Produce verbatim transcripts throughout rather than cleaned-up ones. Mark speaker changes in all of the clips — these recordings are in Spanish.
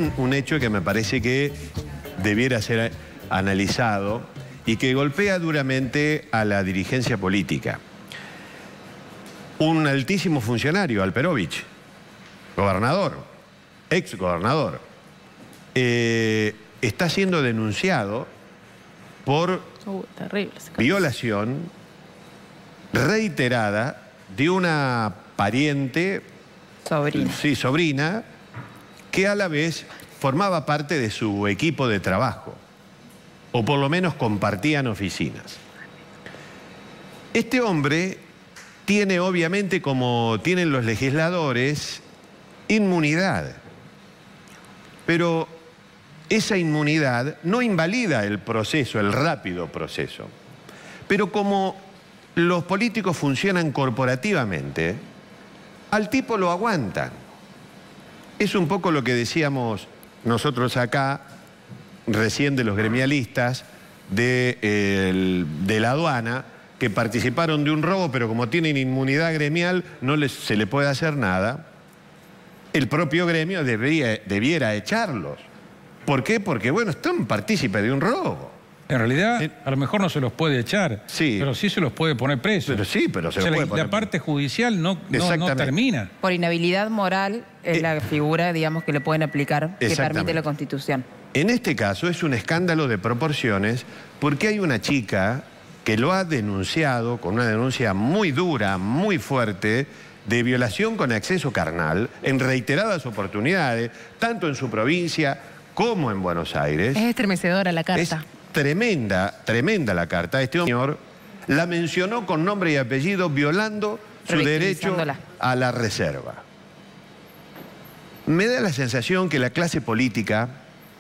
Speaker 1: un, un hecho que me parece que debiera ser analizado y que golpea duramente a la dirigencia política. Un altísimo funcionario, Alperovich, gobernador, ex gobernador, eh, está siendo denunciado por
Speaker 2: uh, terrible,
Speaker 1: violación reiterada de una pariente,
Speaker 2: sobrina.
Speaker 1: sí, sobrina, que a la vez formaba parte de su equipo de trabajo, o por lo menos compartían oficinas. Este hombre tiene, obviamente, como tienen los legisladores, inmunidad. Pero esa inmunidad no invalida el proceso, el rápido proceso. Pero como los políticos funcionan corporativamente, al tipo lo aguantan. Es un poco lo que decíamos nosotros acá, recién de los gremialistas, de, eh, de la aduana, que participaron de un robo, pero como tienen inmunidad gremial, no les, se le puede hacer nada. El propio gremio debería, debiera echarlos. ¿Por qué? Porque, bueno, están partícipes de un robo.
Speaker 3: En realidad,
Speaker 1: eh,
Speaker 3: a lo mejor no se los puede echar,
Speaker 1: sí,
Speaker 3: pero sí se los puede poner presos.
Speaker 1: Pero sí, pero se
Speaker 3: o sea,
Speaker 1: los puede
Speaker 3: la,
Speaker 1: poner
Speaker 3: la parte judicial no, no, no termina.
Speaker 2: Por inhabilidad moral es
Speaker 1: eh,
Speaker 2: la figura, digamos, que le pueden aplicar, que permite la Constitución.
Speaker 1: En este caso es un escándalo de proporciones porque hay una chica que lo ha denunciado con una denuncia muy dura, muy fuerte, de violación con acceso carnal en reiteradas oportunidades, tanto en su provincia como en Buenos Aires.
Speaker 4: Es estremecedora la carta.
Speaker 1: Es tremenda, tremenda la carta. Este señor la mencionó con nombre y apellido, violando su derecho a la reserva. Me da la sensación que la clase política,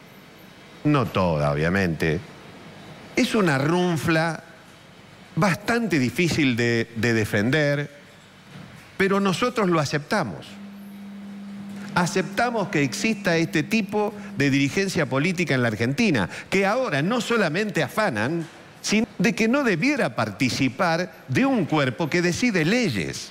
Speaker 1: no toda obviamente, es una runfla bastante difícil de, de defender, pero nosotros lo aceptamos. Aceptamos que exista este tipo de dirigencia política en la Argentina, que ahora no solamente afanan, sino de que no debiera participar de un cuerpo que decide leyes.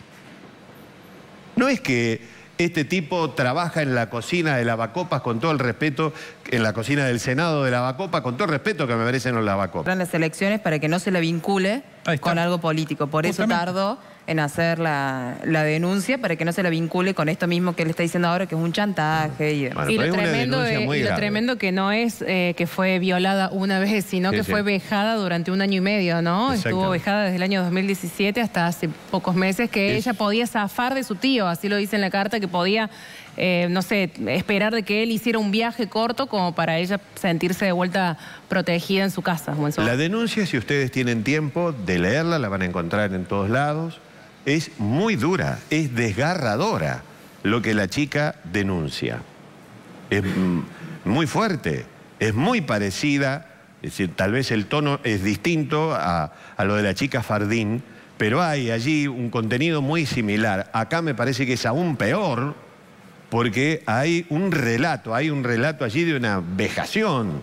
Speaker 1: No es que este tipo trabaja en la cocina de lavacopas, con todo el respeto, en la cocina del Senado de lavacopas, con todo el respeto que me merecen los lavacopas.
Speaker 2: En las elecciones para que no se la vincule con algo político. Por eso tardó en hacer la, la denuncia, para que no se la vincule con esto mismo que él está diciendo ahora, que es un chantaje y demás.
Speaker 4: Bueno, y lo, tremendo, de, y lo tremendo que no es eh, que fue violada una vez, sino sí, que sí. fue vejada durante un año y medio, ¿no? Estuvo vejada desde el año dos mil diecisiete hasta hace pocos meses, que es... ella podía zafar de su tío, así lo dice en la carta, que podía, eh, no sé, esperar de que él hiciera un viaje corto como para ella sentirse de vuelta protegida en su casa. O en su...
Speaker 1: La denuncia, si ustedes tienen tiempo de leerla, la van a encontrar en todos lados. Es muy dura, es desgarradora lo que la chica denuncia. Es muy fuerte, es muy parecida, es decir, tal vez el tono es distinto a, a lo de la chica Fardín, pero hay allí un contenido muy similar. Acá me parece que es aún peor, porque hay un relato, hay un relato allí de una vejación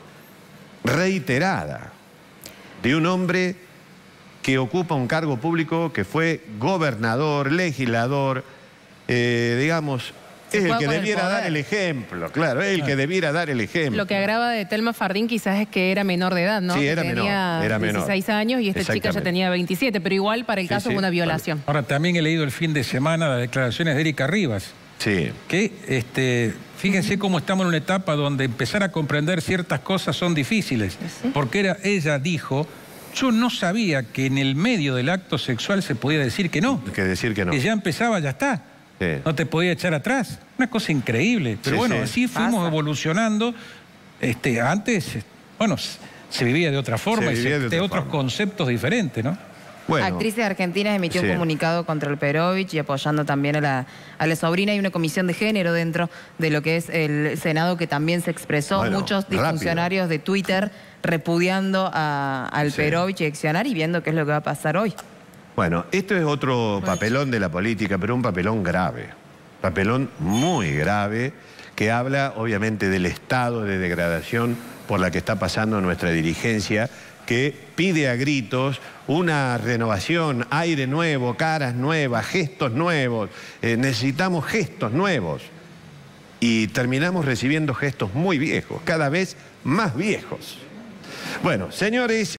Speaker 1: reiterada de un hombre que ocupa un cargo público, que fue gobernador, legislador, eh, digamos, es el que debiera dar el ejemplo, claro, es el que debiera dar el ejemplo.
Speaker 4: Lo que agrava de Telma Fardín quizás es que era menor de edad, ¿no?
Speaker 1: Sí, era
Speaker 4: que
Speaker 1: menor,
Speaker 4: tenía
Speaker 1: era menor.
Speaker 4: dieciséis años y esta chica ya tenía veintisiete, pero igual para el caso sí, sí. es una violación.
Speaker 3: Ahora, también he leído el fin de semana las declaraciones de Erika Rivas.
Speaker 1: Sí.
Speaker 3: Que, este, fíjense cómo estamos en una etapa donde empezar a comprender ciertas cosas son difíciles. ¿Sí? Porque era, ella dijo... Yo no sabía que en el medio del acto sexual se podía decir que no.
Speaker 1: Que decir que no.
Speaker 3: Que ya empezaba, ya está. Sí. No te podía echar atrás. Una cosa increíble. Pero sí, bueno, sí. así fuimos Pasa. evolucionando. Este, antes, bueno, se vivía de otra forma y se, de, de otros forma. conceptos diferentes, ¿no?
Speaker 2: Bueno. Actrices Argentinas emitió sí. un comunicado contra Alperovich y apoyando también a la, a la sobrina. Hay una comisión de género dentro de lo que es el Senado que también se expresó. Bueno, Muchos funcionarios de Twitter repudiando a Alperovich sí. y Accionar y viendo qué es lo que va a pasar hoy.
Speaker 1: Bueno, esto es otro papelón de la política, pero un papelón grave. Papelón muy grave que habla obviamente del estado de degradación por la que está pasando nuestra dirigencia, que pide a gritos una renovación, aire nuevo, caras nuevas, gestos nuevos. Eh, necesitamos gestos nuevos. y terminamos recibiendo gestos muy viejos, cada vez más viejos. Bueno, señores...